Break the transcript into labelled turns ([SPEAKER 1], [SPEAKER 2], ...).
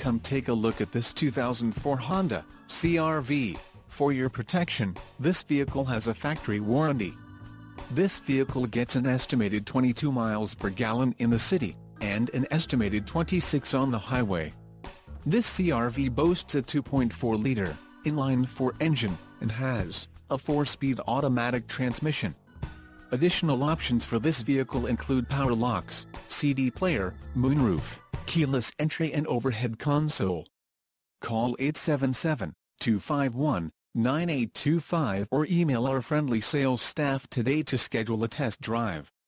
[SPEAKER 1] Come take a look at this 2004 Honda CR-V. For your protection, this vehicle has a factory warranty. This vehicle gets an estimated 22 miles per gallon in the city, and an estimated 26 on the highway. This CR-V boasts a 2.4-liter inline-4 engine, and has a 4-speed automatic transmission. Additional options for this vehicle include power locks, CD player, moonroof, keyless entry and overhead console. Call 877-251-9825 or email our friendly sales staff today to schedule a test drive.